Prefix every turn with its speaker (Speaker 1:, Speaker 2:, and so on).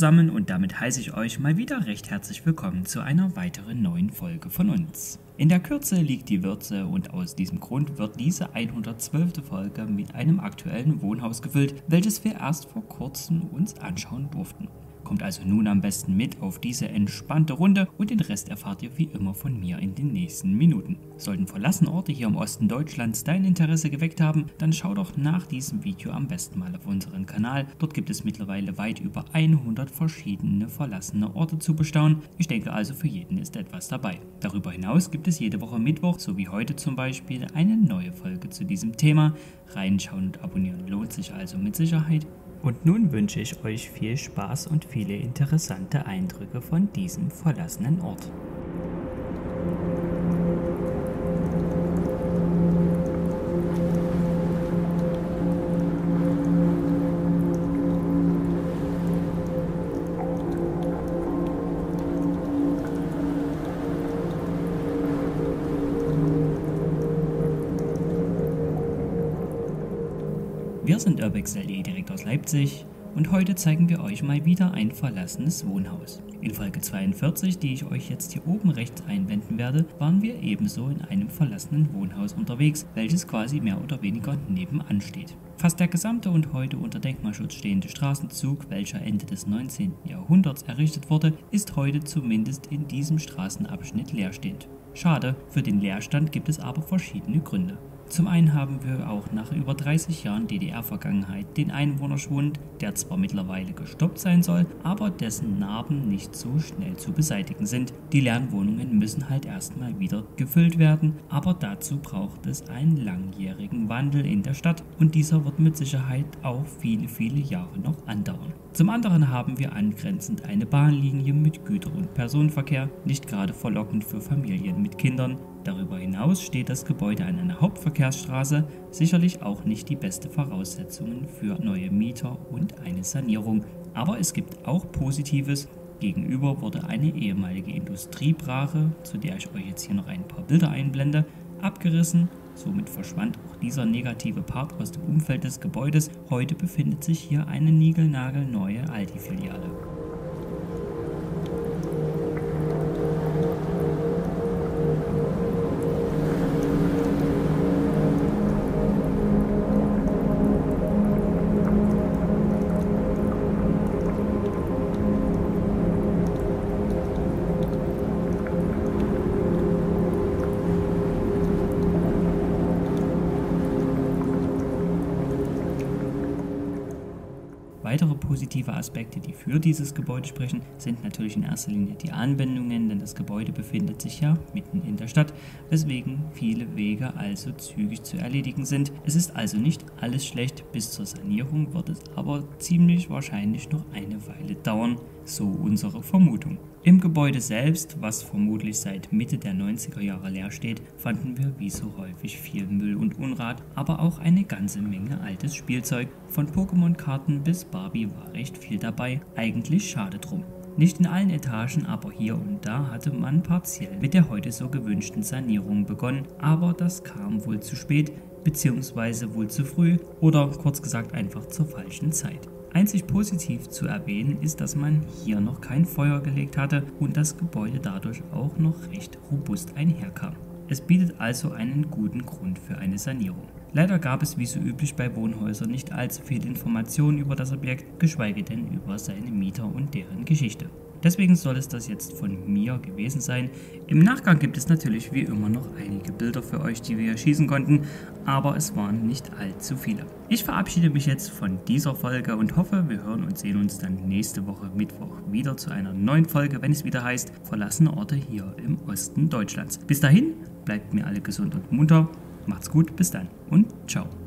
Speaker 1: zusammen und damit heiße ich euch mal wieder recht herzlich willkommen zu einer weiteren neuen Folge von uns. In der Kürze liegt die Würze und aus diesem Grund wird diese 112. Folge mit einem aktuellen Wohnhaus gefüllt, welches wir erst vor kurzem uns anschauen durften. Kommt also nun am besten mit auf diese entspannte Runde und den Rest erfahrt ihr wie immer von mir in den nächsten Minuten. Sollten verlassene Orte hier im Osten Deutschlands dein Interesse geweckt haben, dann schau doch nach diesem Video am besten mal auf unseren Kanal. Dort gibt es mittlerweile weit über 100 verschiedene verlassene Orte zu bestaunen. Ich denke also für jeden ist etwas dabei. Darüber hinaus gibt es jede Woche Mittwoch, so wie heute zum Beispiel, eine neue Folge zu diesem Thema. Reinschauen und abonnieren lohnt sich also mit Sicherheit. Und nun wünsche ich euch viel Spaß und viele interessante Eindrücke von diesem verlassenen Ort. Wir sind Urbex.de direkt aus Leipzig und heute zeigen wir euch mal wieder ein verlassenes Wohnhaus. In Folge 42, die ich euch jetzt hier oben rechts einblenden werde, waren wir ebenso in einem verlassenen Wohnhaus unterwegs, welches quasi mehr oder weniger nebenan steht. Fast der gesamte und heute unter Denkmalschutz stehende Straßenzug, welcher Ende des 19. Jahrhunderts errichtet wurde, ist heute zumindest in diesem Straßenabschnitt leerstehend. Schade, für den Leerstand gibt es aber verschiedene Gründe. Zum einen haben wir auch nach über 30 Jahren DDR-Vergangenheit den Einwohnerschwund, der zwar mittlerweile gestoppt sein soll, aber dessen Narben nicht so schnell zu beseitigen sind. Die leeren Wohnungen müssen halt erstmal wieder gefüllt werden, aber dazu braucht es einen langjährigen Wandel in der Stadt und dieser wird mit Sicherheit auch viele Jahre noch andauern. Zum anderen haben wir angrenzend eine Bahnlinie mit Güter- und Personenverkehr, nicht gerade verlockend für Familien mit Kindern. Darüber hinaus steht das Gebäude an einer Hauptverkehrsstraße, sicherlich auch nicht die beste Voraussetzungen für neue Mieter und eine Sanierung. Aber es gibt auch Positives. Gegenüber wurde eine ehemalige Industriebrache, zu der ich euch jetzt hier noch ein paar Bilder einblende, abgerissen. Somit verschwand auch dieser negative Part aus dem Umfeld des Gebäudes. Heute befindet sich hier eine niegelnagelneue Aldi-Filiale. Weitere positive Aspekte, die für dieses Gebäude sprechen, sind natürlich in erster Linie die Anbindungen, denn das Gebäude befindet sich ja mitten in der Stadt, weswegen viele Wege also zügig zu erledigen sind. Es ist also nicht alles schlecht, bis zur Sanierung wird es aber ziemlich wahrscheinlich noch eine Weile dauern, so unsere Vermutung. Im Gebäude selbst, was vermutlich seit Mitte der 90er Jahre leer steht, fanden wir wie so häufig viel Müll und Unrat, aber auch eine ganze Menge altes Spielzeug. Von Pokémon-Karten bis Barbie war recht viel dabei, eigentlich schade drum. Nicht in allen Etagen, aber hier und da hatte man partiell mit der heute so gewünschten Sanierung begonnen, aber das kam wohl zu spät, beziehungsweise wohl zu früh oder kurz gesagt einfach zur falschen Zeit. Einzig positiv zu erwähnen ist, dass man hier noch kein Feuer gelegt hatte und das Gebäude dadurch auch noch recht robust einherkam. Es bietet also einen guten Grund für eine Sanierung. Leider gab es wie so üblich bei Wohnhäusern nicht allzu viel Informationen über das Objekt, geschweige denn über seine Mieter und deren Geschichte. Deswegen soll es das jetzt von mir gewesen sein. Im Nachgang gibt es natürlich wie immer noch einige Bilder für euch, die wir schießen konnten, aber es waren nicht allzu viele. Ich verabschiede mich jetzt von dieser Folge und hoffe, wir hören und sehen uns dann nächste Woche Mittwoch wieder zu einer neuen Folge, wenn es wieder heißt Verlassene Orte hier im Osten Deutschlands. Bis dahin, bleibt mir alle gesund und munter, macht's gut, bis dann und ciao.